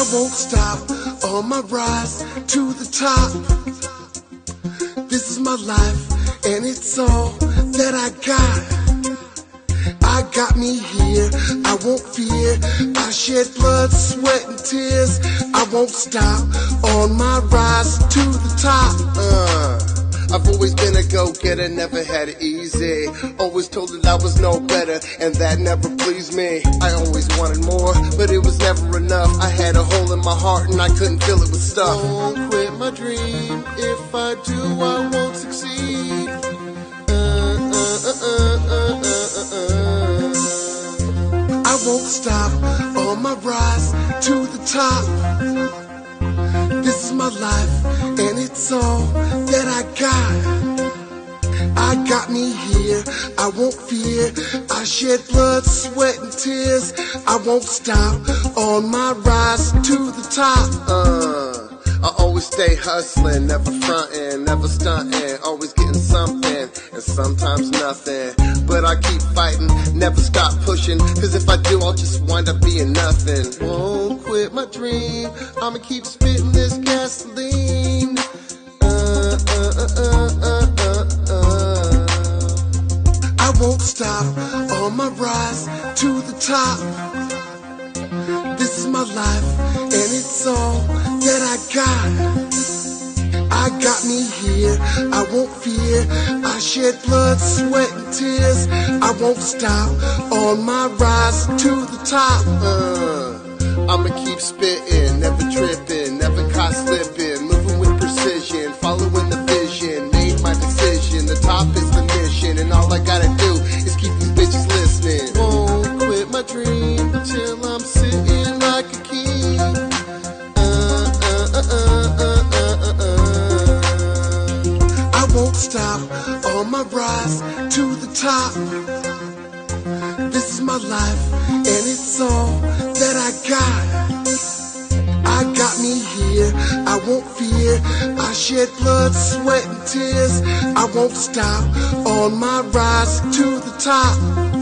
I won't stop on my rise to the top. This is my life, and it's all that I got. I got me here, I won't fear. I shed blood, sweat, and tears. I won't stop on my rise to the top. I've always been a go-getter, never had it easy. Always told that I was no better, and that never pleased me. I always wanted more, but it was never enough. I had a hole in my heart, and I couldn't fill it with stuff. I won't quit my dream. If I do, I won't succeed. I won't stop on my rise to the top. This is my life, and it's all that I got. I got me here, I won't fear. I shed blood, sweat, and tears. I won't stop on my rise to the top. I always stay hustling, never frontin', never stuntin', always getting something, and sometimes nothing. But I keep fighting, never stop pushing, cause if I do, I'll just wind up being nothing. Won't quit my dream, I'ma keep spitting this gasoline. I won't stop on my rise to the top. This is my life, and it's all that I got. I got me here, I won't fear. I shed blood, sweat, and tears. I won't stop on my rise to the top. I'ma keep spitting, never tripping, never caught slipping, moving with precision, following the vision. Made my decision, the top is the mission, and all I gotta do is keep these bitches listening. Won't quit my dream till I'm sitting like a king. I won't stop on my rise to the top. This is my life, and it's all that I got. I got me here, I won't fear. I shed blood, sweat, and tears. I won't stop on my rise to the top.